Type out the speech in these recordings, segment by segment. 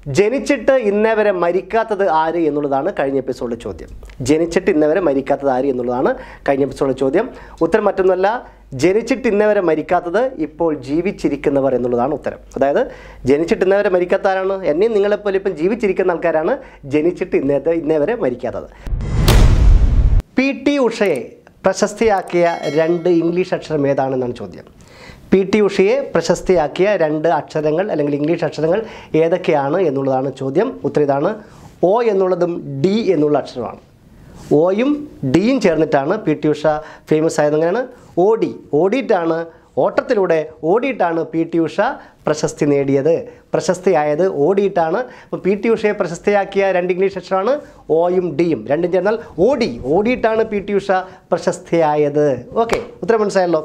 ജനിച്ചിട്ട് ഇന്നേ വരെ മരിക്കാത്തത് ആര് എന്നുള്ളതാണ് കഴിഞ്ഞ എപ്പിസോഡിലെ ചോദ്യം. ജനിച്ചിട്ട് ഇന്നേ വരെ മരിക്കാത്തത് ആര് എന്നുള്ളതാണ് കഴിഞ്ഞ എപ്പിസോഡിലെ ചോദ്യം. ഉത്തരം മറ്റൊന്നുമല്ല, ജനിച്ചിട്ട് ഇന്നേ വരെ മരിക്കാത്തത് ഇപ്പോൾ ജീവിച്ചിരിക്കുന്നവർ എന്നുള്ളതാണ് ഉത്തരം. അതായത് ജനിച്ചിട്ട് ഇന്നേ വരെ മരിക്കാത്ത ആരാണ്? എന്നെയും നിങ്ങളെപ്പോലെ ഇപ്പം ജീവിച്ചിരിക്കുന്ന ആൾക്കാരാണ് ജനിച്ചിട്ട് ഇന്നേ വരെ മരിക്കാത്തത്. PT ഉഷയെ പ്രശസ്തിയാക്കിയ 2 ഇംഗ്ലീഷ് അക്ഷരം ഏതാണെന്നാണ് ചോദ്യം. PT ഉഷയെ പ്രശസ്തിയാക്കിയ 2 അക്ഷരങ്ങൾ അല്ലെങ്കിൽ ഇംഗ്ലീഷ് അക്ഷരങ്ങൾ ഏതൊക്കെയാണ് എന്നുള്ളതാണ് ചോദ്യം. ഉത്തരം ഇതാണ്. O എന്നുള്ളതും D എന്നുള്ള അക്ഷരമാണ്. ഓയും ഡിയും ചേർന്നിട്ടാണ് PT ഉഷ ഫേമസ് ആയത്. അങ്ങനെയാണ് ഓടിയിട്ടാണ്, ഓട്ടത്തിലൂടെ ഓടിയിട്ടാണ് PT ഉഷ പ്രശസ്തി നേടിയത്, പ്രശസ്തിയായത് ഓടിയിട്ടാണ്. അപ്പോൾ PT ഉഷയെ പ്രശസ്തിയാക്കിയ 2 ഇംഗ്ലീഷ് അക്ഷരമാണ് ഓയും ഡിയും. രണ്ടും ചേർന്നാൽ ഓടിയിട്ടാണ് PT ഉഷ പ്രശസ്തിയായത്. ഓക്കെ, ഉത്തരം മനസ്സിലായല്ലോ.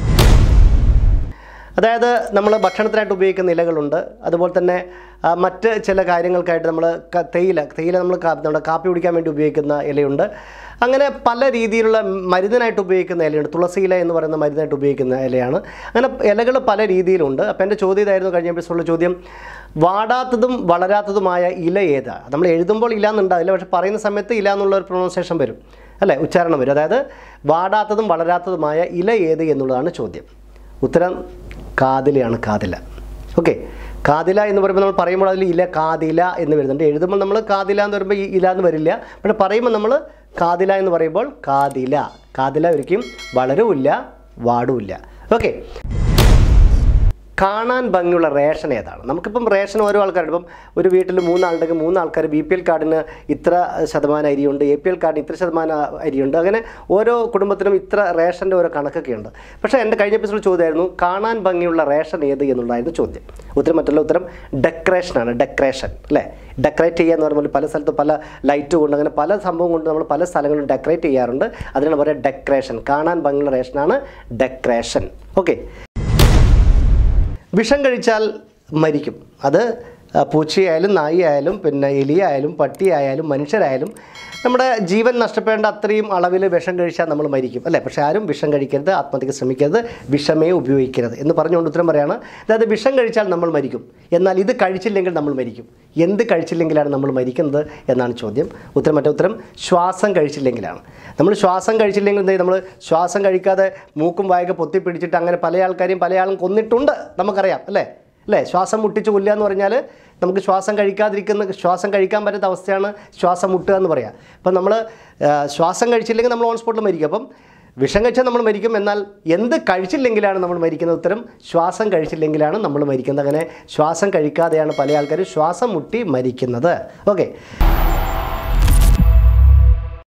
അതായത് നമ്മൾ ഭക്ഷണത്തിനായിട്ട് ഉപയോഗിക്കുന്ന ഇലകളുണ്ട്, അതുപോലെ തന്നെ മറ്റ് ചില കാര്യങ്ങൾക്കായിട്ട് നമ്മൾ തേയില നമ്മൾ നമ്മുടെ കാപ്പി കുടിക്കാൻ വേണ്ടി ഉപയോഗിക്കുന്ന ഇലയുണ്ട്. അങ്ങനെ പല രീതിയിലുള്ള മരുന്നിനായിട്ട് ഉപയോഗിക്കുന്ന ഇലയുണ്ട്. തുളസി ഇല എന്ന് പറയുന്ന മരുന്നായിട്ട് ഉപയോഗിക്കുന്ന ഇലയാണ്. അങ്ങനെ ഇലകൾ പല രീതിയിലുണ്ട്. അപ്പോൾ എൻ്റെ ചോദ്യം ഇതായിരുന്നു കഴിഞ്ഞ എപ്പിസോഡിലെ ചോദ്യം. വാടാത്തതും വളരാത്തതുമായ ഇല ഏതാ? നമ്മൾ എഴുതുമ്പോൾ ഇല എന്നുണ്ടാവില്ല, പക്ഷെ പറയുന്ന സമയത്ത് ഇല എന്നുള്ള ഒരു പ്രൊണൗൺസിയേഷൻ വരും, അല്ലേ, ഉച്ചാരണം വരും. അതായത് വാടാത്തതും വളരാത്തതുമായ ഇല ഏത് എന്നുള്ളതാണ് ചോദ്യം. ഉത്തരം കാതിലയാണ്. കാതില. ഓക്കെ, കാതില എന്ന് പറയുമ്പോൾ നമ്മൾ പറയുമ്പോൾ അതിൽ ഇല കാതില എന്ന് വരുന്നുണ്ട്. എഴുതുമ്പോൾ നമ്മൾ കാതില എന്ന് പറയുമ്പോൾ ഈ ഇല എന്ന് വരില്ല, പക്ഷെ പറയുമ്പോൾ നമ്മൾ കാതില എന്ന് പറയുമ്പോൾ കാതില ഒരിക്കലും വളരുമില്ല, വാടുമില്ല. ഓക്കെ, കാണാൻ ഭംഗിയുള്ള റേഷൻ ഏതാണ്? നമുക്കിപ്പം റേഷൻ ഓരോ ആൾക്കാരുണ്ട്. ഇപ്പം ഒരു വീട്ടിൽ 3 ആളുണ്ടെങ്കിൽ 3 ആൾക്കാർ BPL കാർഡിന് ഇത്ര ശതമാനം അരിയുണ്ട്, APL കാർഡിന് ഇത്ര ശതമാനം അരിയുണ്ട്. അങ്ങനെ ഓരോ കുടുംബത്തിനും ഇത്ര റേഷൻ്റെ ഓരോ കണക്കൊക്കെ ഉണ്ട്. പക്ഷേ എൻ്റെ കഴിഞ്ഞ എപ്പിസോഡ് ചോദ്യമായിരുന്നു കാണാൻ ഭംഗിയുള്ള റേഷൻ ഏത് എന്നുള്ളതായിരുന്നു ചോദ്യം. ഉത്തരം മറ്റുള്ള ഉത്തരം ഡെക്കറേഷനാണ്. ഡെക്കറേഷൻ, അല്ലേ? ഡെക്കറേറ്റ് ചെയ്യുക എന്ന് പറയുമ്പോൾ പല സ്ഥലത്ത് പല ലൈറ്റ് കൊണ്ട് അങ്ങനെ പല സംഭവം കൊണ്ട് നമ്മൾ പല സ്ഥലങ്ങളിലും ഡെക്കറേറ്റ് ചെയ്യാറുണ്ട്. അതിനാണ് പറയുക ഡെക്കറേഷൻ. കാണാൻ ഭംഗിയുള്ള റേഷനാണ് ഡെക്കറേഷൻ. ഓക്കെ, വിഷം കഴിച്ചാൽ മരിക്കും. അത് പൂച്ചയായാലും നായിയായാലും പിന്നെ എലിയായാലും പട്ടിയായാലും മനുഷ്യരായാലും നമ്മുടെ ജീവൻ നഷ്ടപ്പെടേണ്ട അത്രയും അളവിൽ വിഷം കഴിച്ചാൽ നമ്മൾ മരിക്കും, അല്ലേ? പക്ഷേ ആരും വിഷം കഴിക്കരുത്, ആത്മഹത്യക്ക് ശ്രമിക്കരുത്, വിഷമേ ഉപയോഗിക്കരുത് എന്ന് പറഞ്ഞുകൊണ്ട് ഉത്തരം പറയാണ്. അതായത് വിഷം കഴിച്ചാൽ നമ്മൾ മരിക്കും, എന്നാൽ ഇത് കഴിച്ചില്ലെങ്കിൽ നമ്മൾ മരിക്കും. എന്ത് കഴിച്ചില്ലെങ്കിലാണ് നമ്മൾ മരിക്കുന്നത് എന്നാണ് ചോദ്യം. ഉത്തരം ശ്വാസം കഴിച്ചില്ലെങ്കിലാണ്. നമ്മൾ ശ്വാസം കഴിച്ചില്ലെങ്കിൽ എന്താ? നമ്മൾ ശ്വാസം കഴിക്കാതെ മൂക്കും വായൊക്കെ പൊത്തിപ്പിടിച്ചിട്ട് അങ്ങനെ പല ആളും കൊന്നിട്ടുണ്ട്, നമുക്കറിയാം, അല്ലേ? ശ്വാസം മുട്ടിച്ച് കൊല്ലുക എന്ന് പറഞ്ഞാൽ നമുക്ക് ശ്വാസം കഴിക്കാൻ പറ്റാത്ത അവസ്ഥയാണ് ശ്വാസം മുട്ടുക എന്ന് പറയാം. അപ്പം നമ്മൾ ശ്വാസം കഴിച്ചില്ലെങ്കിൽ നമ്മൾ ഓൺ സ്പോട്ടിൽ മരിക്കും. അപ്പം വിഷം കഴിച്ചാൽ നമ്മൾ മരിക്കും, എന്നാൽ എന്ത് കഴിച്ചില്ലെങ്കിലാണ് നമ്മൾ മരിക്കുന്നത്? ഉത്തരം ശ്വാസം കഴിച്ചില്ലെങ്കിലാണ് നമ്മൾ മരിക്കുന്നത്. അങ്ങനെ ശ്വാസം കഴിക്കാതെയാണ് പല ആൾക്കാരും ശ്വാസം മുട്ടി മരിക്കുന്നത്. ഓക്കെ.